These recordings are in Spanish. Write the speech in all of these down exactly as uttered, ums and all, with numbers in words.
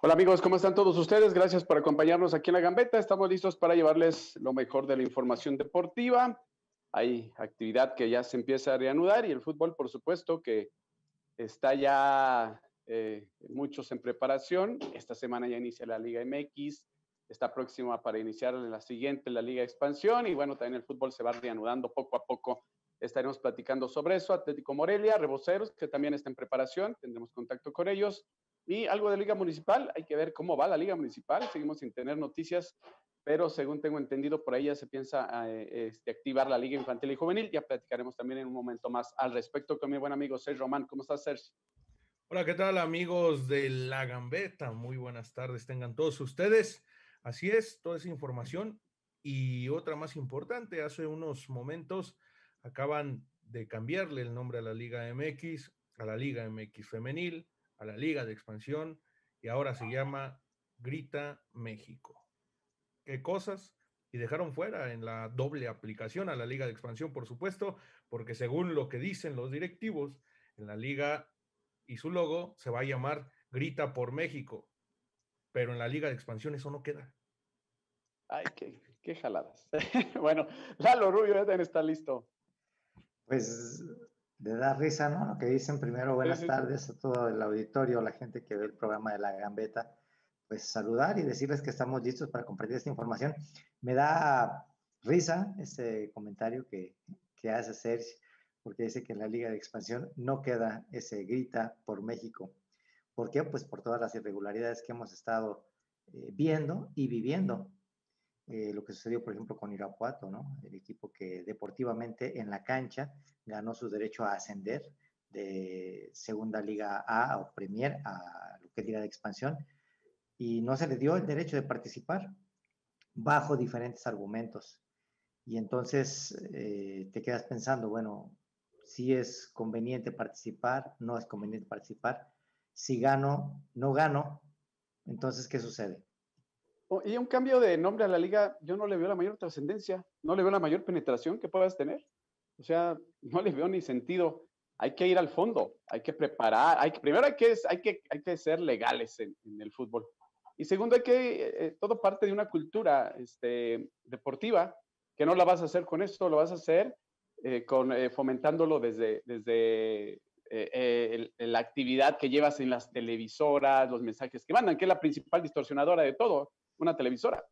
Hola amigos, ¿cómo están todos ustedes? Gracias por acompañarnos aquí en La Gambeta. Estamos listos para llevarles lo mejor de la información deportiva. Hay actividad que ya se empieza a reanudar y el fútbol, por supuesto, que está ya eh, muchos en preparación. Esta semana ya inicia la Liga M X, está próxima para iniciar la siguiente, la Liga Expansión, y bueno, también el fútbol se va reanudando poco a poco. Estaremos platicando sobre eso. Atlético Morelia, Reboceros, que también está en preparación, tendremos contacto con ellos. Y algo de Liga Municipal, hay que ver cómo va la Liga Municipal, seguimos sin tener noticias, pero según tengo entendido, por ahí ya se piensa eh, este, activar la Liga Infantil y Juvenil. Ya platicaremos también en un momento más al respecto con mi buen amigo Sergio Román. ¿Cómo estás, Sergio? Hola, ¿qué tal amigos de La Gambeta? Muy buenas tardes tengan todos ustedes. Así es, toda esa información y otra más importante, hace unos momentos acaban de cambiarle el nombre a la Liga M X, a la Liga M X Femenil, a la Liga de Expansión y ahora se llama Grita México. ¿Qué cosas? Y dejaron fuera en la doble aplicación a la Liga de Expansión, por supuesto, porque según lo que dicen los directivos, en la Liga y su logo se va a llamar Grita por México, pero en la Liga de Expansión eso no queda. Ay, qué, qué jaladas. Bueno, Lalo Rubio ya también está listo. Pues le da risa, ¿no? Lo que dicen primero, buenas Sí, sí, tardes sí. a todo el auditorio, la gente que ve el programa de La Gambeta, pues saludar y decirles que estamos listos para compartir esta información. Me da risa ese comentario que, que hace Sergio, porque dice que en la Liga de Expansión no queda ese Grita por México. ¿Por qué? Pues por todas las irregularidades que hemos estado eh, viendo y viviendo. Eh, lo que sucedió, por ejemplo, con Irapuato, ¿no? El equipo que deportivamente en la cancha ganó su derecho a ascender de Segunda Liga A o Premier a lo que es Liga de Expansión y no se le dio el derecho de participar bajo diferentes argumentos. Y entonces eh, te quedas pensando, bueno, si es conveniente participar, no es conveniente participar, si gano, no gano, entonces, ¿qué sucede? Oh, y un cambio de nombre a la liga, yo no le veo la mayor trascendencia, no le veo la mayor penetración que puedas tener. O sea, no le veo ni sentido. Hay que ir al fondo, hay que preparar, hay que, primero hay que, hay que, hay que ser legales en, en el fútbol. Y segundo, hay que, eh, todo parte de una cultura este, deportiva, que no la vas a hacer con esto, lo vas a hacer eh, con, eh, fomentándolo desde, desde eh, eh, el, la actividad que llevas en las televisoras, los mensajes que mandan, que es la principal distorsionadora de todo, una televisora.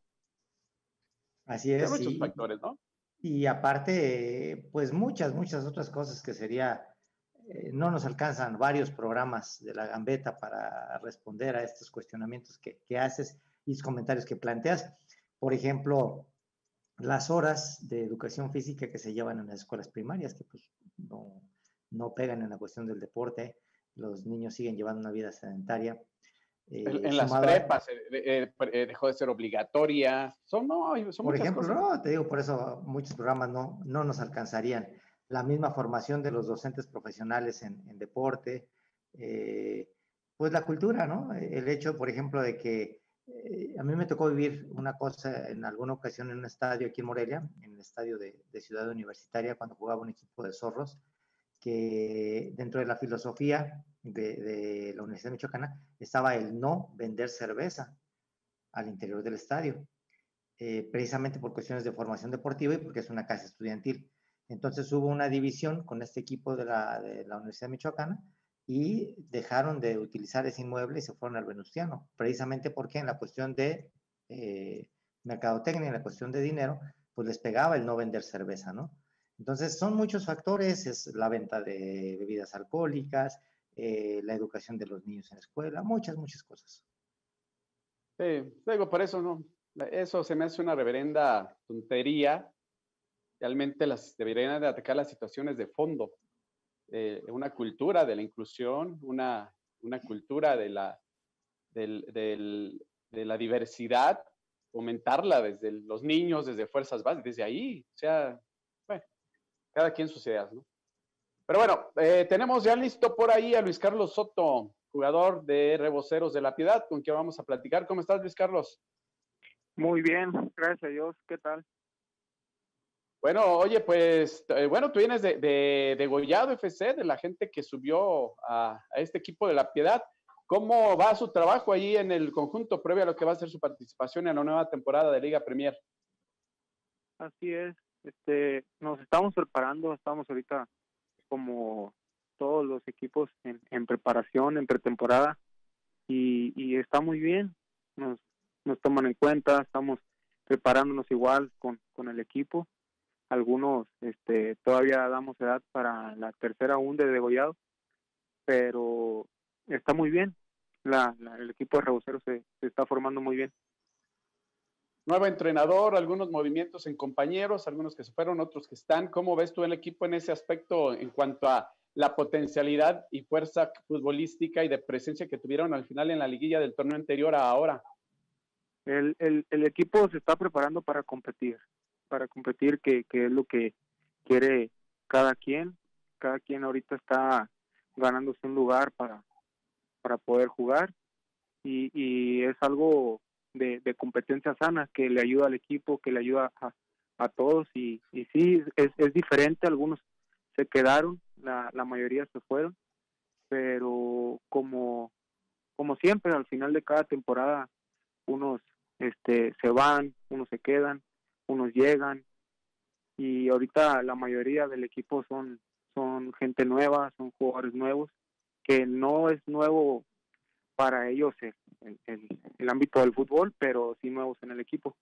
Así Hay es, muchos y, factores, ¿no? y aparte, pues muchas, muchas otras cosas que sería, eh, no nos alcanzan varios programas de La Gambeta para responder a estos cuestionamientos que, que haces y los comentarios que planteas. Por ejemplo, las horas de educación física que se llevan en las escuelas primarias, que pues no, no pegan en la cuestión del deporte, los niños siguen llevando una vida sedentaria. En, Eh, en las sumado a, prepas eh, eh, eh, dejó de ser obligatoria. Son, no, son por muchas ejemplo, cosas. no, te digo, por eso muchos programas no, no nos alcanzarían. La misma formación de los docentes profesionales en, en deporte, eh, pues la cultura, ¿no? El hecho, por ejemplo, de que eh, a mí me tocó vivir una cosa en alguna ocasión en un estadio aquí en Morelia, en el estadio de, de Ciudad Universitaria, cuando jugaba un equipo de zorros, que dentro de la filosofía de, de la Universidad Michoacana estaba el no vender cerveza al interior del estadio. Eh, precisamente por cuestiones de formación deportiva y porque es una casa estudiantil. Entonces hubo una división con este equipo de la, de la Universidad Michoacana y dejaron de utilizar ese inmueble y se fueron al Venustiano, precisamente porque en la cuestión de eh, mercadotecnia, en la cuestión de dinero, pues les pegaba el no vender cerveza, ¿no? Entonces son muchos factores, es la venta de bebidas alcohólicas, eh, la educación de los niños en la escuela, muchas, muchas cosas. Sí, digo, por eso no. Eso se me hace una reverenda tontería. Realmente las deberían de atacar las situaciones de fondo. Eh, una cultura de la inclusión, una, una cultura de la, del, del, de la diversidad, fomentarla desde los niños, desde fuerzas básicas, desde ahí. O sea, bueno, cada quien sus ideas, ¿no? Pero bueno, eh, tenemos ya listo por ahí a Luis Carlos Soto, jugador de Reboceros de La Piedad, con quien vamos a platicar. ¿Cómo estás, Luis Carlos? Muy bien, gracias a Dios. ¿Qué tal? Bueno, oye, pues, eh, bueno, tú vienes de, de, de Gollado F C, de la gente que subió a, a este equipo de La Piedad. ¿Cómo va su trabajo ahí en el conjunto previo a lo que va a ser su participación en la nueva temporada de Liga Premier? Así es, este, nos estamos preparando, estamos ahorita como todos los equipos en, en preparación, en pretemporada, y, y está muy bien, nos, nos toman en cuenta, estamos preparándonos igual con, con el equipo. Algunos este, todavía damos edad para la tercera U de degollado, pero está muy bien, la, la, el equipo de Reboceros se, se está formando muy bien. Nuevo entrenador, algunos movimientos en compañeros, algunos que se fueron, otros que están. ¿Cómo ves tú el equipo en ese aspecto en cuanto a la potencialidad y fuerza futbolística y de presencia que tuvieron al final en la liguilla del torneo anterior a ahora? El, el, el equipo se está preparando para competir, para competir, que, que es lo que quiere cada quien. Cada quien ahorita está ganándose un lugar para, para poder jugar, y, y es algo de, de competencia sana que le ayuda al equipo, que le ayuda a, a todos, y, y sí, es, es diferente. Algunos se quedaron, la, la mayoría se fueron, pero como, como siempre, al final de cada temporada, unos este se van, unos se quedan, unos llegan, y ahorita la mayoría del equipo son son gente nueva, son jugadores nuevos, que no es nuevo para ellos el, el, el, el ámbito del fútbol, pero sí nuevos en el equipo.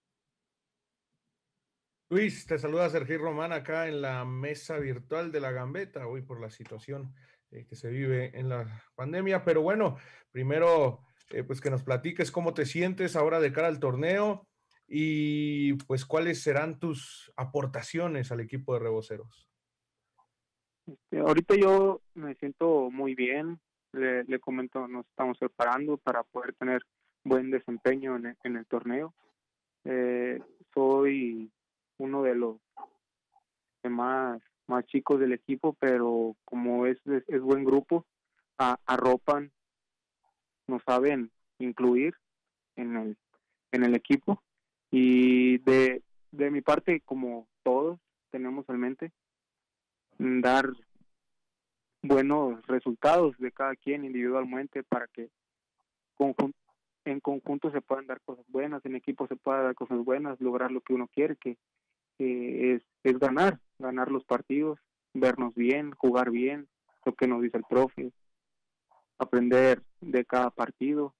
Luis, te saluda Sergio Román acá en la mesa virtual de La Gambeta, hoy por la situación eh, que se vive en la pandemia, pero bueno, primero eh, pues que nos platiques cómo te sientes ahora de cara al torneo y pues cuáles serán tus aportaciones al equipo de Reboceros. Este, ahorita yo me siento muy bien, le, le comento, nos estamos preparando para poder tener buen desempeño en el, en el torneo. Eh, soy uno de los más más chicos del equipo, pero como es, es, es buen grupo, a, arropan, nos saben incluir en el en el equipo, y de, de mi parte, como todos tenemos en mente, dar buenos resultados de cada quien individualmente para que conjun- en conjunto se puedan dar cosas buenas, en equipo se puedan dar cosas buenas, lograr lo que uno quiere, que, que es, es ganar, ganar los partidos, vernos bien, jugar bien, lo que nos dice el profe, aprender de cada partido.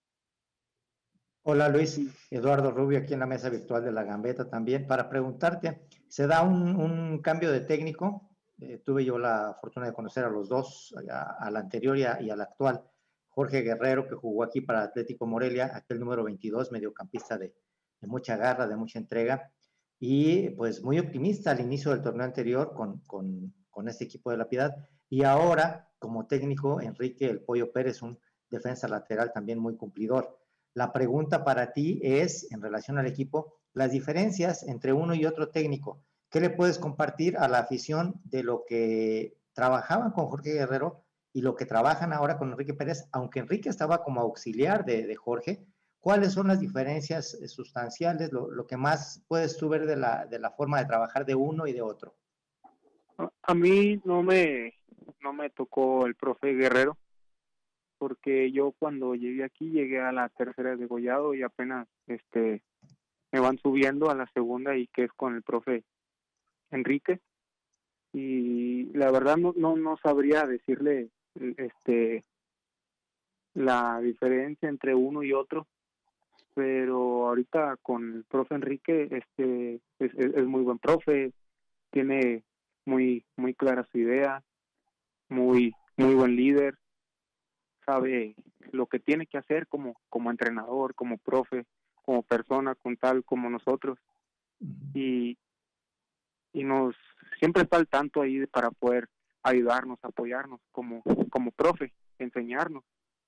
Hola Luis, Eduardo Rubio aquí en la mesa virtual de La Gambeta también, para preguntarte, se da un, un cambio de técnico, eh, tuve yo la fortuna de conocer a los dos, a, al anterior y, a, y al actual, Jorge Guerrero, que jugó aquí para Atlético Morelia, aquel número veintidós, mediocampista de, de mucha garra, de mucha entrega, y pues muy optimista al inicio del torneo anterior con, con, con este equipo de La Piedad, y ahora como técnico Enrique El Pollo Pérez, un defensa lateral también muy cumplidor. La pregunta para ti es, en relación al equipo, las diferencias entre uno y otro técnico. ¿Qué le puedes compartir a la afición de lo que trabajaban con Jorge Guerrero y lo que trabajan ahora con Enrique Pérez? Aunque Enrique estaba como auxiliar de, de Jorge, ¿cuáles son las diferencias sustanciales, lo, lo que más puedes tú ver de la, de la forma de trabajar de uno y de otro? A mí no me, no me tocó el profe Guerrero, porque yo cuando llegué aquí llegué a la tercera de degollado y apenas este me van subiendo a la segunda, y que es con el profe Enrique, y la verdad no no, no sabría decirle este la diferencia entre uno y otro, pero ahorita con el profe Enrique este es, es, es muy buen profe, tiene muy muy clara su idea, muy muy buen líder, sabe lo que tiene que hacer como como entrenador, como profe, como persona, con tal como nosotros, y y nos siempre está al tanto ahí para poder ayudarnos, apoyarnos como como profe, enseñarnos.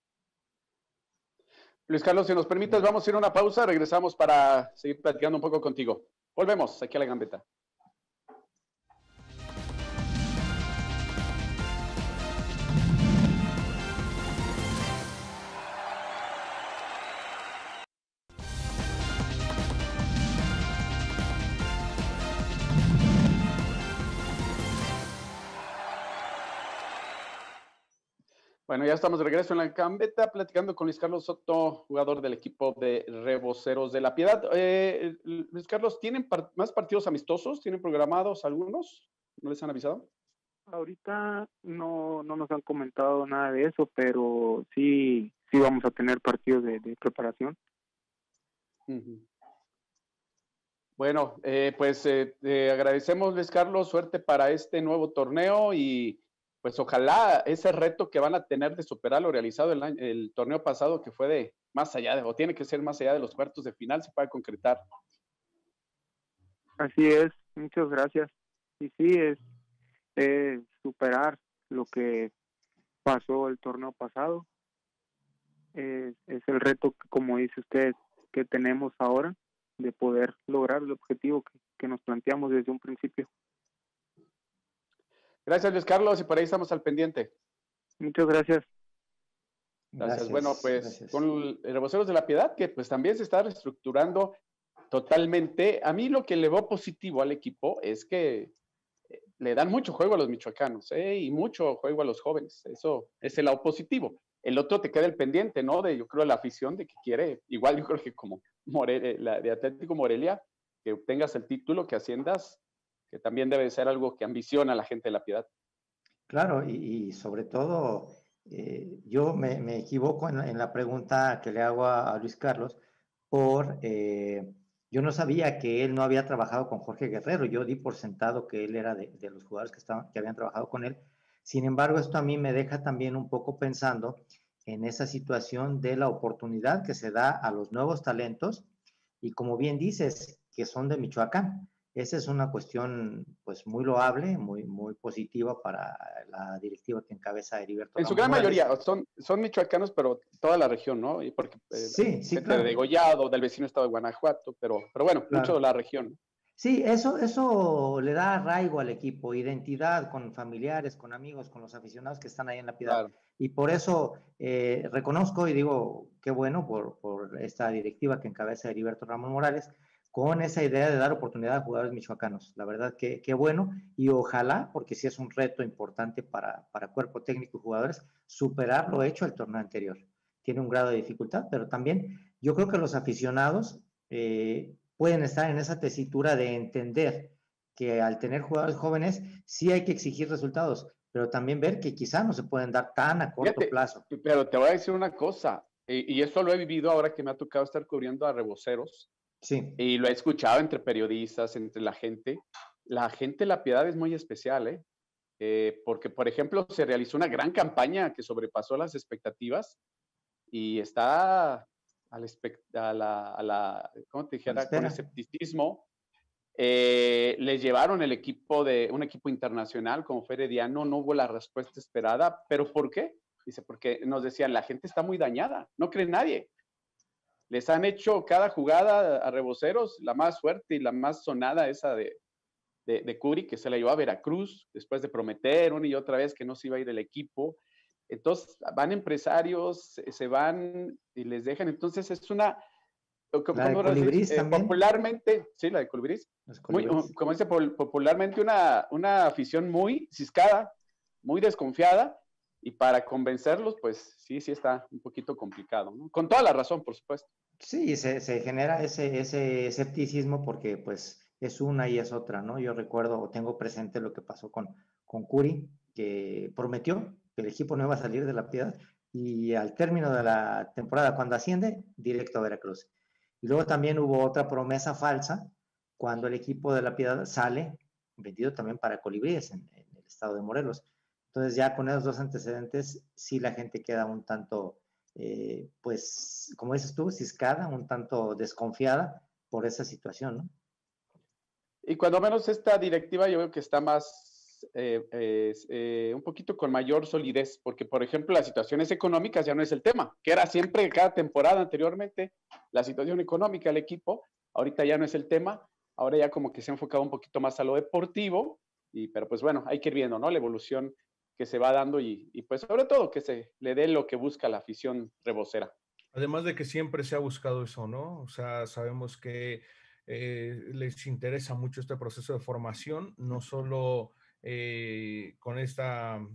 Luis Carlos, si nos permites, vamos a ir a una pausa, regresamos para seguir platicando un poco contigo. Volvemos aquí a La Gambeta. Bueno, ya estamos de regreso en la gambeta, platicando con Luis Carlos Soto, jugador del equipo de Reboceros de la Piedad. Eh, Luis Carlos, ¿tienen par más partidos amistosos? ¿Tienen programados algunos? ¿No les han avisado? Ahorita no, no nos han comentado nada de eso, pero sí, sí vamos a tener partidos de, de preparación. Uh-huh. Bueno, eh, pues eh, te agradecemos, Luis Carlos, suerte para este nuevo torneo y pues ojalá ese reto que van a tener de superar lo realizado el, año, el torneo pasado, que fue de más allá de, o tiene que ser más allá de los cuartos de final, se pueda concretar. Así es, muchas gracias. Y sí, es, es superar lo que pasó el torneo pasado. Es, es el reto, que, como dice usted, que tenemos ahora, de poder lograr el objetivo que, que nos planteamos desde un principio. Gracias, Luis Carlos, y por ahí estamos al pendiente. Muchas gracias. Gracias. gracias bueno, pues gracias. Con el Reboceros de la Piedad, que pues también se está reestructurando totalmente. A mí lo que le veo positivo al equipo es que le dan mucho juego a los michoacanos, ¿eh? Y mucho juego a los jóvenes. Eso es el lado positivo. El otro te queda el pendiente, ¿no? De, yo creo, la afición de que quiere, igual yo creo que como Morelia, la de Atlético Morelia, que obtengas el título, que asciendas, que también debe ser algo que ambiciona a la gente de la Piedad. Claro, y, y sobre todo, eh, yo me, me equivoco en, en la pregunta que le hago a, a Luis Carlos, por, eh, yo no sabía que él no había trabajado con Jorge Guerrero, yo di por sentado que él era de, de los jugadores que, estaban, que habían trabajado con él. Sin embargo, esto a mí me deja también un poco pensando en esa situación de la oportunidad que se da a los nuevos talentos, y como bien dices, que son de Michoacán. Esa es una cuestión pues muy loable, muy, muy positiva para la directiva que encabeza Heriberto. En su gran mayoría son, son michoacanos, pero toda la región, ¿no? Y porque eh, sí, sí, gente claro. de Degollado, del vecino estado de Guanajuato, pero, pero bueno, claro. Mucho de la región. Sí, eso, eso le da arraigo al equipo, identidad con familiares, con amigos, con los aficionados que están ahí en la Piedad. Claro. Y por eso eh, reconozco y digo, qué bueno por, por esta directiva que encabeza Heriberto Ramón Morales, con esa idea de dar oportunidad a jugadores michoacanos. La verdad que, que bueno, y ojalá, porque sí es un reto importante para, para cuerpo técnico y jugadores, superar lo hecho el torneo anterior. Tiene un grado de dificultad, pero también yo creo que los aficionados eh, pueden estar en esa tesitura de entender que al tener jugadores jóvenes sí hay que exigir resultados, pero también ver que quizá no se pueden dar tan a corto Fíjate, plazo. Pero te voy a decir una cosa, y, y eso lo he vivido ahora que me ha tocado estar cubriendo a Reboceros. Sí. Y lo he escuchado entre periodistas, entre la gente. La gente de La Piedad es muy especial, ¿eh? Eh, porque, por ejemplo, se realizó una gran campaña que sobrepasó las expectativas y está a la, a la, a la ¿cómo te dijera? Con escepticismo. Eh, les llevaron el equipo de un equipo internacional como fue Herediano, no hubo la respuesta esperada. ¿Pero por qué? Dice, porque nos decían, la gente está muy dañada, no cree nadie. Les han hecho cada jugada a Reboceros, la más fuerte y la más sonada esa de, de, de Curi, que se la llevó a Veracruz, después de prometer una y otra vez que no se iba a ir el equipo. Entonces, van empresarios, se van y les dejan. Entonces, es una... Como, la de Colibrís eh, también. Popularmente, sí, la de Colibrís. Muy, como dice popularmente, una, una afición muy ciscada, muy desconfiada, y para convencerlos, pues sí, sí está un poquito complicado, ¿no? Con toda la razón, por supuesto. Sí, se, se genera ese, ese escepticismo porque pues es una y es otra, ¿no? Yo recuerdo o tengo presente lo que pasó con, con Curi, que prometió que el equipo no iba a salir de La Piedad, y al término de la temporada, cuando asciende, directo a Veracruz. Y luego también hubo otra promesa falsa cuando el equipo de La Piedad sale, vendido también para Colibríes en, en el estado de Morelos. Entonces ya con esos dos antecedentes, sí la gente queda un tanto, eh, pues, como dices tú, ciscada, un tanto desconfiada por esa situación, ¿no? Y cuando menos esta directiva yo veo que está más, eh, eh, eh, un poquito con mayor solidez, porque por ejemplo las situaciones económicas ya no es el tema, que era siempre cada temporada anteriormente, la situación económica del equipo, ahorita ya no es el tema, ahora ya como que se ha enfocado un poquito más a lo deportivo, y, pero pues bueno, hay que ir viendo, ¿no? La evolución que se va dando y, y pues sobre todo que se le dé lo que busca la afición rebocera. Además de que siempre se ha buscado eso, ¿no? O sea, sabemos que eh, les interesa mucho este proceso de formación, no solo eh, con esta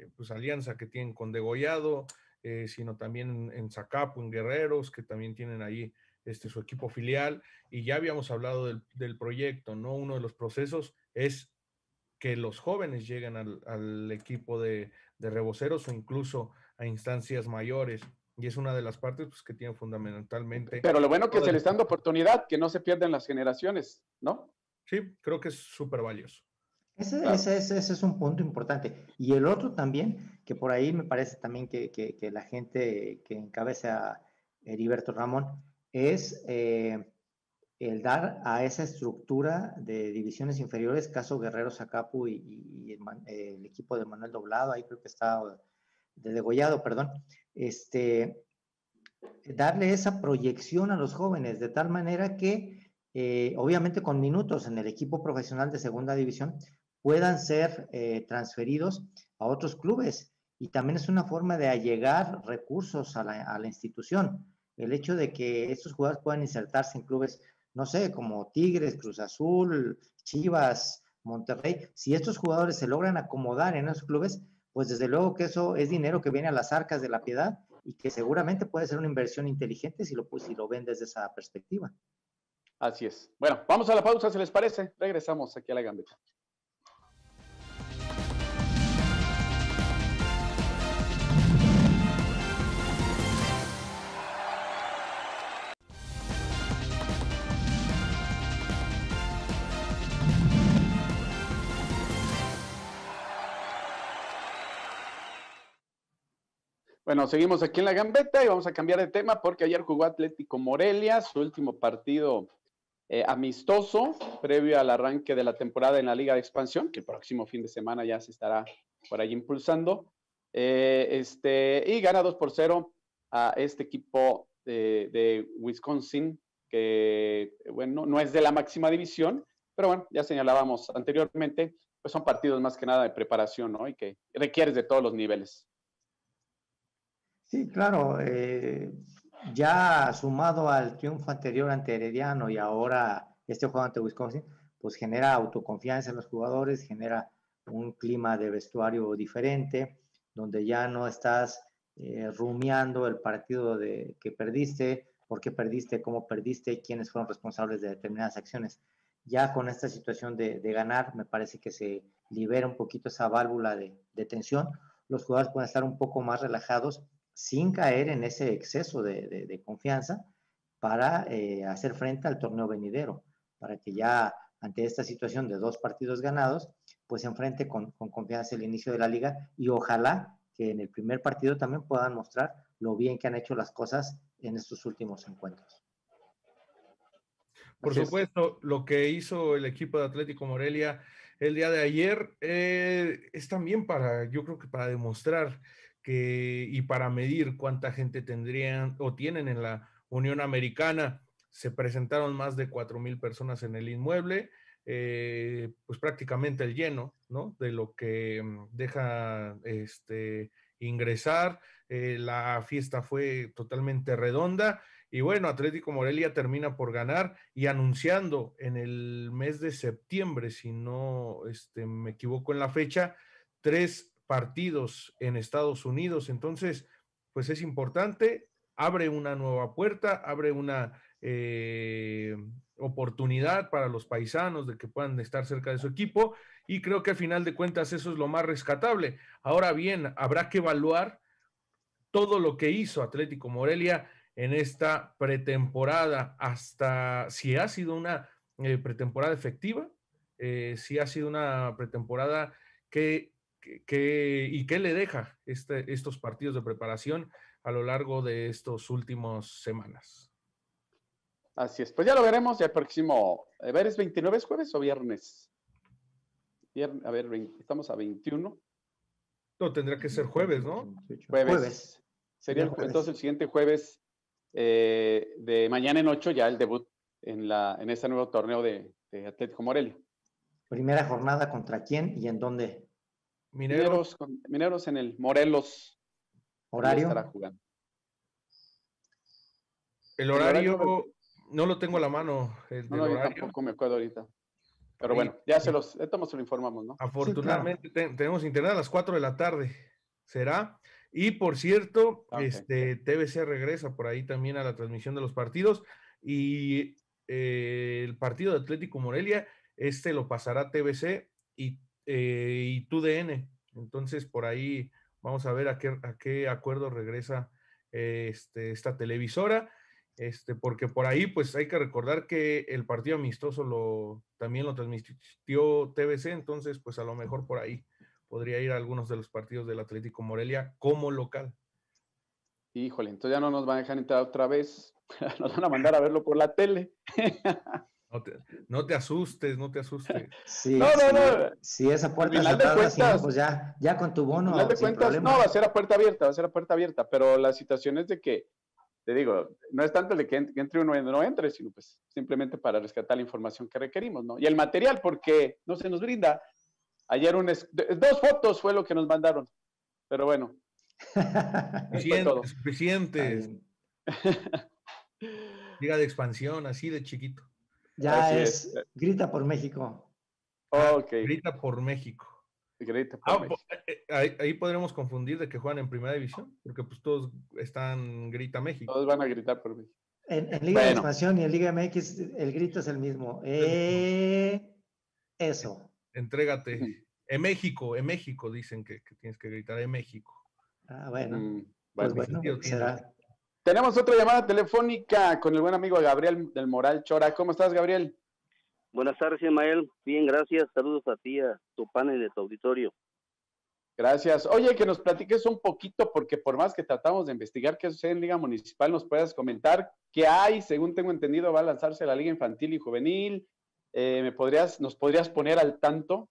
eh, pues alianza que tienen con Degollado, eh, sino también en, en Zacapu, en Guerreros, que también tienen ahí este, su equipo filial, y ya habíamos hablado del, del proyecto, ¿no? Uno de los procesos es que los jóvenes lleguen al, al equipo de, de reboceros o incluso a instancias mayores, y es una de las partes pues, que tiene fundamentalmente. Pero lo bueno que se le está dando oportunidad, que no se pierden las generaciones, ¿no? Sí, creo que es súper valioso. Ese, Claro. ese, ese, ese es un punto importante. Y el otro también, que por ahí me parece también que, que, que la gente que encabeza Heriberto Ramón, es eh, el dar a esa estructura de divisiones inferiores, caso Guerrero, Zacapu y, y, y el, el equipo de Manuel Doblado, ahí creo que está, de Degollado, perdón, este, darle esa proyección a los jóvenes, de tal manera que, eh, obviamente con minutos en el equipo profesional de segunda división, puedan ser eh, transferidos a otros clubes. Y también es una forma de allegar recursos a la, a la institución. El hecho de que estos jugadores puedan insertarse en clubes, no sé, como Tigres, Cruz Azul, Chivas, Monterrey, si estos jugadores se logran acomodar en esos clubes, pues desde luego que eso es dinero que viene a las arcas de la Piedad y que seguramente puede ser una inversión inteligente si lo, pues, si lo ven desde esa perspectiva. Así es. Bueno, vamos a la pausa, si les parece. Regresamos aquí a La Gambeta. Bueno, seguimos aquí en La Gambeta y vamos a cambiar de tema porque ayer jugó Atlético Morelia, su último partido eh, amistoso previo al arranque de la temporada en la Liga de Expansión, que el próximo fin de semana ya se estará por ahí impulsando. Eh, este, y gana dos por cero a este equipo de, de Wisconsin, que bueno, no es de la máxima división, pero bueno, ya señalábamos anteriormente, pues son partidos más que nada de preparación, ¿no? Y que requieres de todos los niveles. Sí, claro, eh, ya sumado al triunfo anterior ante Herediano y ahora este juego ante Wisconsin, pues genera autoconfianza en los jugadores, genera un clima de vestuario diferente, donde ya no estás eh, rumiando el partido de, que perdiste, por qué perdiste, cómo perdiste, quiénes fueron responsables de determinadas acciones. Ya con esta situación de, de ganar, me parece que se libera un poquito esa válvula de, de tensión, los jugadores pueden estar un poco más relajados, sin caer en ese exceso de, de, de confianza para eh, hacer frente al torneo venidero, para que ya ante esta situación de dos partidos ganados, pues se enfrente con, con confianza el inicio de la liga y ojalá que en el primer partido también puedan mostrar lo bien que han hecho las cosas en estos últimos encuentros. Por supuesto, lo que hizo el equipo de Atlético Morelia el día de ayer eh, es también para, yo creo que para demostrar que y para medir cuánta gente tendrían o tienen en la Unión Americana. Se presentaron más de cuatro mil personas en el inmueble, eh, pues prácticamente el lleno, ¿no? De lo que deja este, ingresar. Eh, la fiesta fue totalmente redonda y bueno, Atlético Morelia termina por ganar y anunciando en el mes de septiembre, si no este, me equivoco en la fecha, tres partidos en Estados Unidos. Entonces, pues es importante, abre una nueva puerta, abre una eh, oportunidad para los paisanos de que puedan estar cerca de su equipo y creo que al final de cuentas eso es lo más rescatable. Ahora bien, habrá que evaluar todo lo que hizo Atlético Morelia en esta pretemporada, hasta si ha sido una eh, pretemporada efectiva, eh, si ha sido una pretemporada que, que, que y qué le deja este, estos partidos de preparación a lo largo de estos últimos semanas. Así es, pues ya lo veremos ya el próximo, a ver, ¿es veintinueve, es jueves o viernes? Viernes, a ver, veinte, estamos a veintiuno. No, tendrá que ser jueves, ¿no? Jueves. Jueves. Sería el, jueves. Entonces el siguiente jueves eh, de mañana en ocho ya el debut en, la, en este nuevo torneo de, de Atlético Morelia. Primera jornada, ¿contra quién y en dónde? Mineros, Mineros, Mineros en el Morelos. ¿Horario? Estará jugando. El horario, el horario no lo tengo a la mano. El no, no, yo horario. tampoco me acuerdo ahorita. Pero bueno, ya se los, esto se lo informamos, ¿no? Afortunadamente sí, claro. ten, tenemos internet a las cuatro de la tarde. será. Y por cierto, Okay. este T V C regresa por ahí también a la transmisión de los partidos y eh, el partido de Atlético Morelia, este lo pasará T V C y, eh, y T U D N. Entonces por ahí vamos a ver a qué, a qué acuerdo regresa eh, este, esta televisora. Este, porque por ahí, pues hay que recordar que el partido amistoso lo, también lo transmitió T V C, entonces, pues a lo mejor por ahí podría ir a algunos de los partidos del Atlético Morelia como local. Híjole, entonces ya no nos van a dejar entrar otra vez, nos van a mandar a verlo por la tele. No te, no te asustes, no te asustes. Sí, no, no, sí, no. si esa puerta Al final de cerrada, si no, cuentas, pues ya, ya con tu al bono, final de sin cuentas, problema. no, va a ser a puerta abierta, va a ser a puerta abierta, pero la situación es de que, te digo, no es tanto de que entre uno y no entre, sino pues simplemente para rescatar la información que requerimos, ¿no? Y el material, porque no se nos brinda. Ayer un es, dos fotos fue lo que nos mandaron, pero bueno. Suficiente, suficientes. Ay. Liga de expansión, así de chiquito. Ya Así es, es. grita por México. Ah, okay. Grita por México. Grita por ah, México. Ahí, ahí podremos confundir de que juegan en primera división, porque pues todos están Grita México. Todos van a gritar por México. En, en Liga bueno. de Expansión y en Liga M X el grito es el mismo. Eh, eso. Entrégate. En México, en México dicen que, que tienes que gritar en México. Ah, bueno. Mm, pues bueno, bueno será. Tenemos otra llamada telefónica con el buen amigo Gabriel del Moral Chora. ¿Cómo estás, Gabriel? Buenas tardes, Ismael. Bien, gracias. Saludos a ti, a tu panel de tu auditorio. Gracias. Oye, que nos platiques un poquito, porque por más que tratamos de investigar qué sucede en Liga Municipal, nos puedas comentar qué hay. Según tengo entendido, va a lanzarse la Liga Infantil y Juvenil. Eh, ¿me podrías, ¿Nos podrías poner al tanto?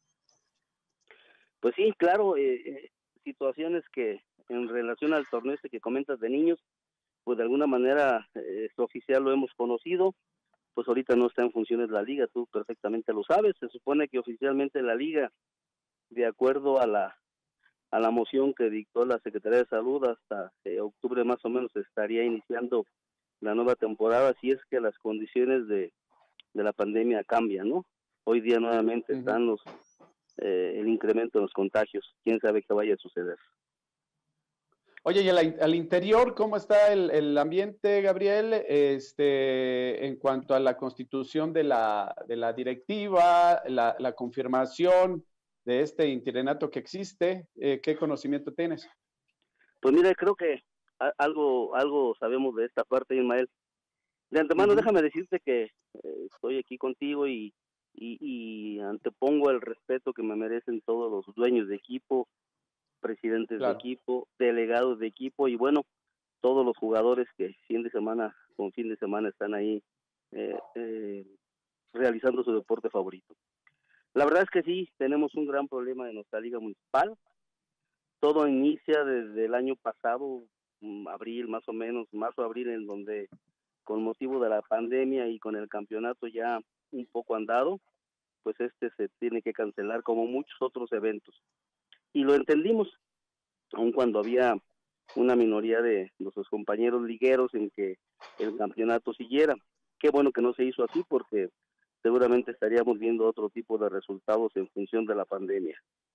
Pues sí, claro. Eh, eh, situaciones que en relación al torneo este que comentas de niños, pues de alguna manera eh, es oficial, lo hemos conocido. Pues ahorita no está en funciones la liga, tú perfectamente lo sabes. Se supone que oficialmente la liga, de acuerdo a la a la moción que dictó la Secretaría de Salud, hasta eh, octubre más o menos estaría iniciando la nueva temporada, si es que las condiciones de, de la pandemia cambian, ¿no? Hoy día nuevamente uh-huh. están los eh, el incremento en los contagios. ¿Quién sabe qué vaya a suceder? Oye, y al, al interior, ¿cómo está el, el ambiente, Gabriel? Este, en cuanto a la constitución de la, de la directiva, la, la confirmación de este interinato que existe, eh, ¿qué conocimiento tienes? Pues mira, creo que a, algo algo sabemos de esta parte, Ismael. De antemano, uh-huh. déjame decirte que eh, estoy aquí contigo y, y, y antepongo el respeto que me merecen todos los dueños de equipo, presidentes claro. de equipo, delegados de equipo y bueno, todos los jugadores que fin de semana con fin de semana están ahí eh, eh, realizando su deporte favorito. La verdad es que sí, tenemos un gran problema en nuestra liga municipal. Todo inicia desde el año pasado, abril más o menos, marzo, abril, en donde con motivo de la pandemia y con el campeonato ya un poco andado, pues este se tiene que cancelar como muchos otros eventos. Y lo entendimos, aun cuando había una minoría de nuestros compañeros ligueros en que el campeonato siguiera. Qué bueno que no se hizo así porque seguramente estaríamos viendo otro tipo de resultados en función de la pandemia.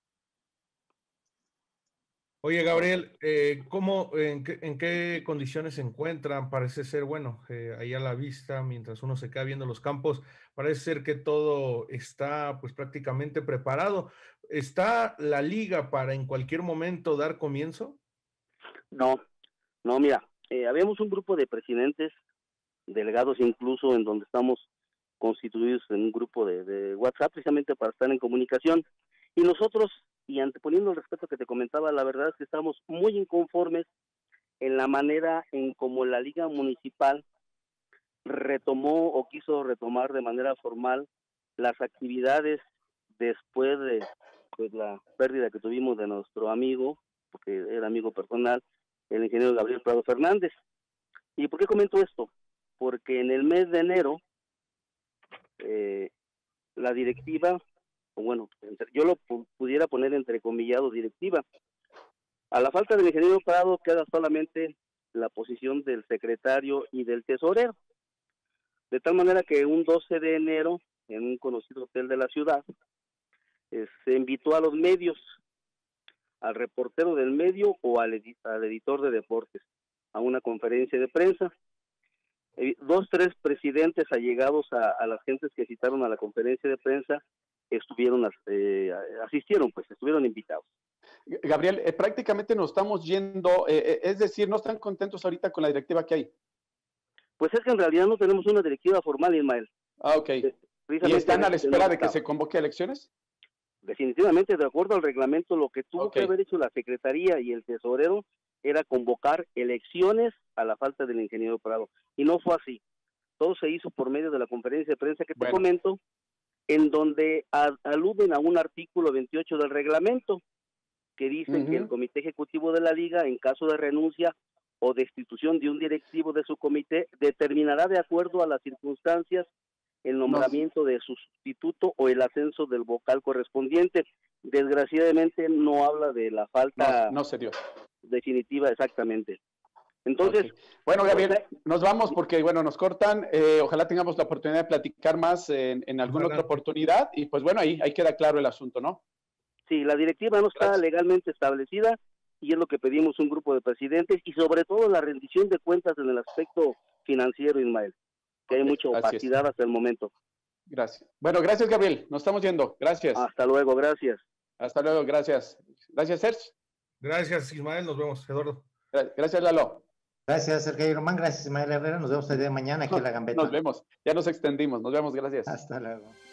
Oye, Gabriel, eh, ¿cómo, en qué, en qué condiciones se encuentran? Parece ser, bueno, eh, ahí a la vista, mientras uno se queda viendo los campos, parece ser que todo está pues prácticamente preparado. ¿Está la liga para en cualquier momento dar comienzo? No, no, mira, eh, habíamos un grupo de presidentes, delegados incluso, en donde estamos constituidos en un grupo de, de WhatsApp precisamente para estar en comunicación, y nosotros, y anteponiendo el respeto que te comentaba, la verdad es que estamos muy inconformes en la manera en cómo la liga municipal retomó o quiso retomar de manera formal las actividades después de pues, la pérdida que tuvimos de nuestro amigo, porque era amigo personal, el ingeniero Gabriel Prado Fernández. ¿Y por qué comento esto? Porque en el mes de enero eh, la directiva, o bueno, yo lo pudiera poner entrecomillado directiva, a la falta del ingeniero Prado queda solamente la posición del secretario y del tesorero, de tal manera que un doce de enero, en un conocido hotel de la ciudad, eh, se invitó a los medios al reportero del medio o al, edi al editor de deportes a una conferencia de prensa. Eh, dos, tres presidentes allegados a, a las gentes que citaron a la conferencia de prensa estuvieron, eh, asistieron, pues estuvieron invitados. Gabriel, eh, prácticamente nos estamos yendo, eh, es decir, ¿no están contentos ahorita con la directiva que hay? Pues es que en realidad no tenemos una directiva formal, Ismael. Ah, ok. ¿Y están a la espera de que se convoque a elecciones? Definitivamente, de acuerdo al reglamento, lo que tuvo okay. que haber hecho la Secretaría y el Tesorero era convocar elecciones a la falta del ingeniero Prado. Y no fue así. Todo se hizo por medio de la conferencia de prensa que te bueno. comento, en donde a, aluden a un artículo veintiocho del reglamento, que dice uh-huh. que el Comité Ejecutivo de la Liga, en caso de renuncia o destitución de un directivo de su comité, determinará de acuerdo a las circunstancias el nombramiento no. de su sustituto o el ascenso del vocal correspondiente. Desgraciadamente no habla de la falta no, no se dio. definitiva, exactamente. Entonces, okay. bueno, Gabriel, o sea, nos vamos porque, bueno, nos cortan. Eh, ojalá tengamos la oportunidad de platicar más en, en alguna ojalá. otra oportunidad. Y pues bueno, ahí, ahí queda claro el asunto, ¿no? Sí, la directiva no está Gracias. legalmente establecida y es lo que pedimos un grupo de presidentes y sobre todo la rendición de cuentas en el aspecto financiero, Ismael, que okay. hay mucha opacidad hasta el momento. Gracias. Bueno, gracias, Gabriel. Nos estamos yendo. Gracias. Hasta luego, gracias. Hasta luego, gracias. Gracias, Sergio. Gracias, Ismael. Nos vemos, Eduardo. Gracias, Lalo. Gracias, Sergio Román. Gracias, Ismael Herrera. Nos vemos el día de mañana aquí nos, en La Gambeta. Nos vemos. Ya nos extendimos. Nos vemos. Gracias. Hasta luego.